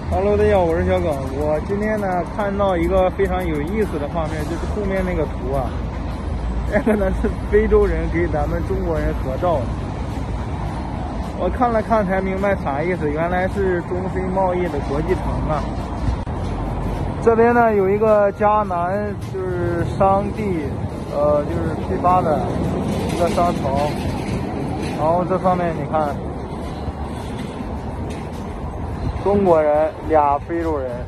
Hello， 大家好，我是小耿。我今天呢看到一个非常有意思的画面，就是后面那个图啊，那个呢是非洲人给咱们中国人合照的。我看了看才明白啥意思，原来是中非贸易的国际城啊。这边呢有一个迦南，就是商地，就是批发的一个商城。然后这上面你看。中国人俩非洲人，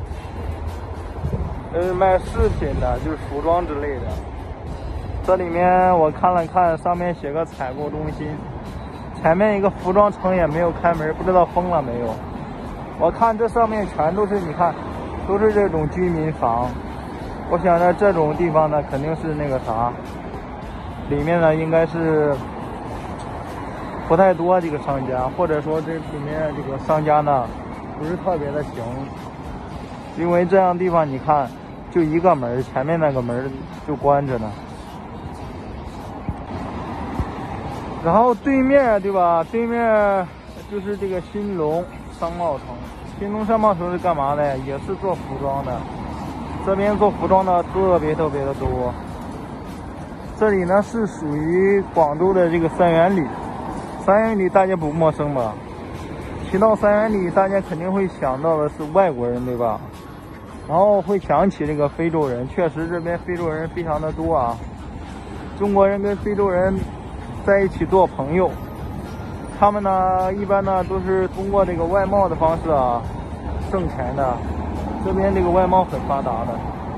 卖饰品的，就是服装之类的。这里面我看了看，上面写个采购中心，前面一个服装城也没有开门，不知道封了没有。我看这上面全都是，你看，都是这种居民房。我想着这种地方呢，肯定是那个啥，里面呢应该是不太多这个商家，或者说这里面这个商家呢。不是特别的行，因为这样地方你看，就一个门，前面那个门就关着呢。然后对面对吧？对面就是这个兴隆商贸城。兴隆商贸城是干嘛的？也是做服装的。这边做服装的特别的多。这里呢是属于广州的这个三元里，三元里大家不陌生吧？提到三元里，大家肯定会想到的是外国人，对吧？然后会想起这个非洲人，确实这边非洲人非常的多啊。中国人跟非洲人在一起做朋友，他们呢一般呢都是通过这个外贸的方式啊挣钱的。这边这个外贸很发达的。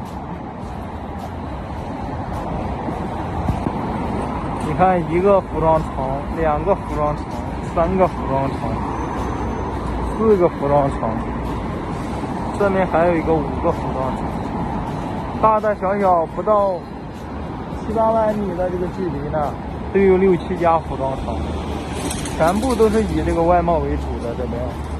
你看，一个服装城，两个服装城，三个服装城。4个服装城，这面还有一个5个服装城，大大小小不到7、8万米的这个距离呢，都有6、7家服装城，全部都是以这个外贸为主的。这边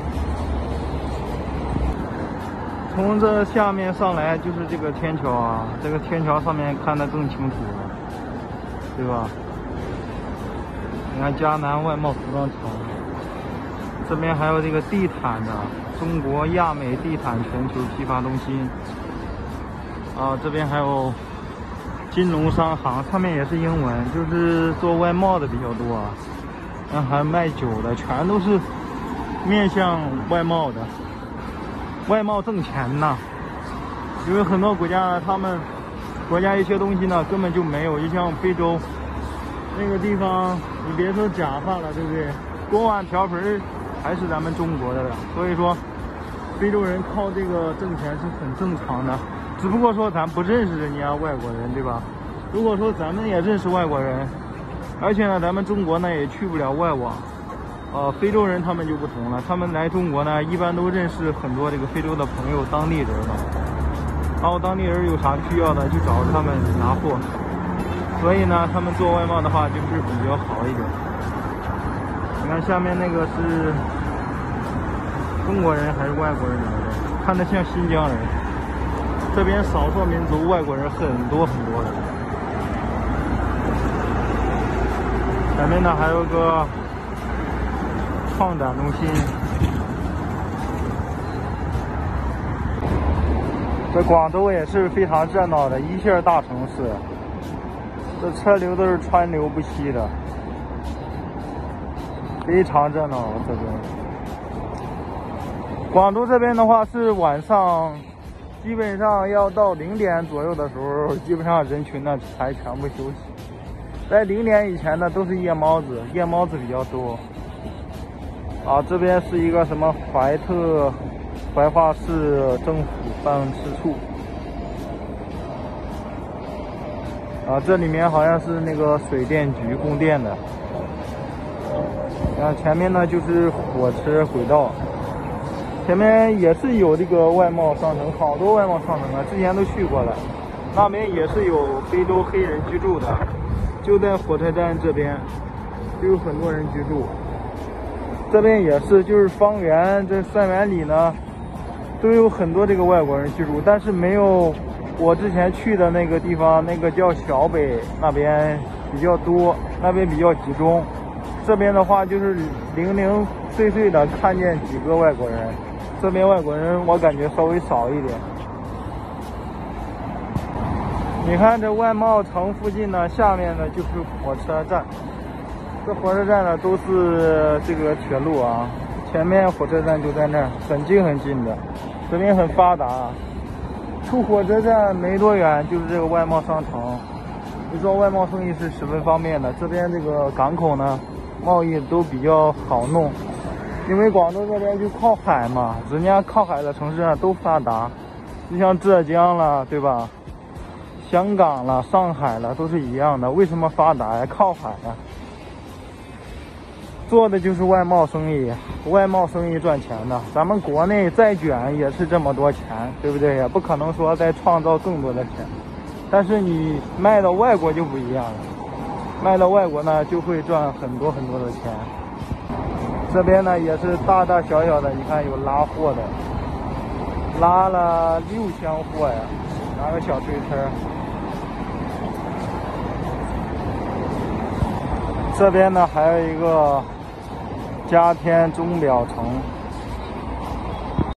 从这下面上来就是这个天桥啊，这个天桥上面看得更清楚了，对吧？你看迦南外贸服装城。这边还有这个地毯的中国亚美地毯全球批发中心啊，这边还有金龙商行，上面也是英文，就是做外贸的比较多啊。还卖酒的，全都是面向外贸的，外贸挣钱呐。因为很多国家呢，他们国家一些东西呢根本就没有，就像非洲那个地方，你别说假发了，对不对？锅碗瓢盆还是咱们中国的，所以说非洲人靠这个挣钱是很正常的，只不过说咱不认识人家外国人，对吧？如果说咱们也认识外国人，而且呢咱们中国呢也去不了外网，非洲人他们就不同了，他们来中国呢一般都认识很多这个非洲的朋友、当地人嘛，然后当地人有啥需要的就找他们拿货，所以呢他们做外贸的话就是比较好一点。你看下面那个是中国人还是外国人来的？看着像新疆人。这边少数民族外国人很多的。前面呢还有个创展中心。这广州也是非常热闹的一线大城市，这车流都是川流不息的。非常热闹，这边。广州这边的话是晚上，基本上要到0点左右的时候，基本上人群呢才全部休息。在0点以前呢，都是夜猫子比较多。啊，这边是一个什么怀化市政府办事处。啊，这里面好像是那个水电局供电的。然后前面呢就是火车轨道，前面也是有这个外贸商城，好多外贸商城啊，之前都去过了。那边也是有非洲黑人居住的，就在火车站这边，就有很多人居住。这边也是，就是方圆这3元里呢，都有很多这个外国人居住，但是没有我之前去的那个地方，那个叫小北那边比较多，那边比较集中。这边的话就是零零碎碎的看见几个外国人， 这边外国人我感觉稍微少一点。你看这外贸城附近呢，下面呢就是火车站。这火车站呢都是这个铁路啊，前面火车站就在那儿，很近很近的，这边很发达。出火车站没多远就是这个外贸商城，你做外贸生意是十分方便的。这边这个港口呢，贸易都比较好弄，因为广州这边就靠海嘛，人家靠海的城市啊都发达，就像浙江了，对吧？香港了、上海了都是一样的。为什么发达呀？靠海呀。做的就是外贸生意，外贸生意赚钱的。咱们国内再卷也是这么多钱，对不对？也不可能说再创造更多的钱。但是你卖到外国就不一样了，卖到外国呢就会赚很多很多的钱。这边呢也是大大小小的，你看有拉货的，拉了6箱货呀，拿个小推车。这边呢还有一个嘉天钟表城。